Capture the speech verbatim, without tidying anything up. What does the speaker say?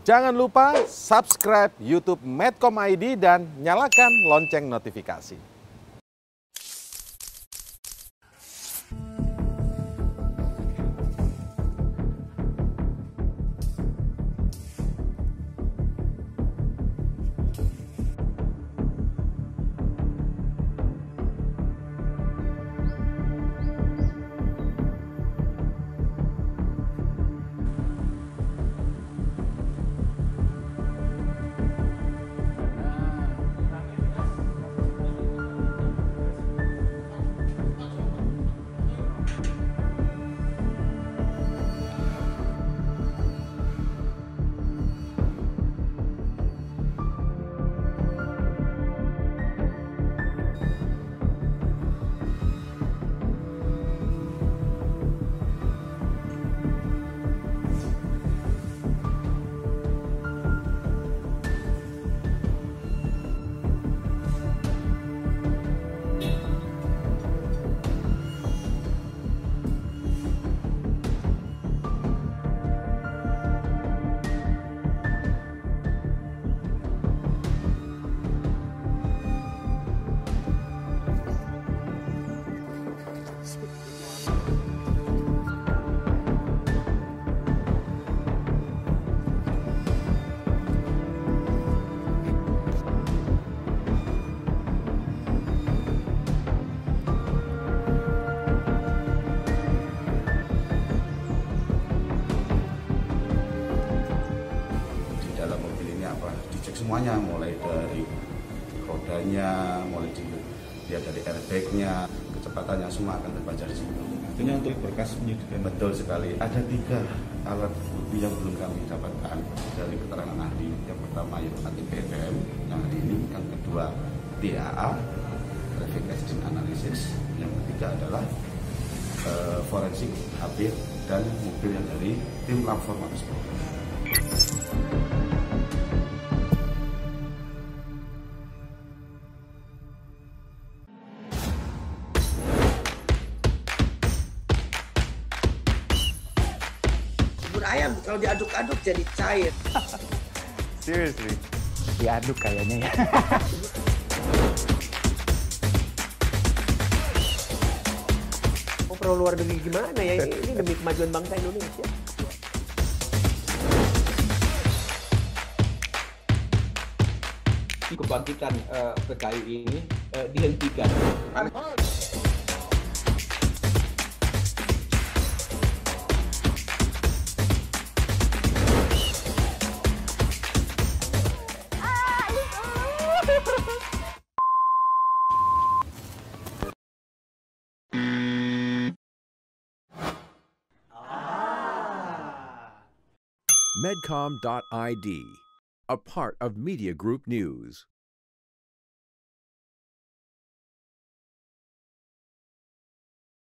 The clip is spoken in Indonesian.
Jangan lupa subscribe YouTube Medcom I D dan nyalakan lonceng notifikasi. Dicek semuanya, mulai dari rodanya, mulai dilihat dari airbagnya, kecepatannya, semua akan terbaca di situ. Artinya untuk berkas penyidikan. Betul sekali. Ada tiga alat bukti yang belum kami dapatkan dari keterangan ahli. Yang pertama yaitu A T P A T M yang hari ini, yang kedua T A A, Traffic Accident Analysis, yang ketiga adalah uh, forensik H P dan mobil yang dari tim Lapor Mabes Polri. Ayam kalau diaduk-aduk jadi cair. Seriously? Diaduk kayaknya ya. Oh, perlu luar negeri gimana ya? Ini demi kemajuan bangsa Indonesia. Kebangkitan uh, P K I ini uh, dihentikan. Medcom dot I D, a part of Media Group News.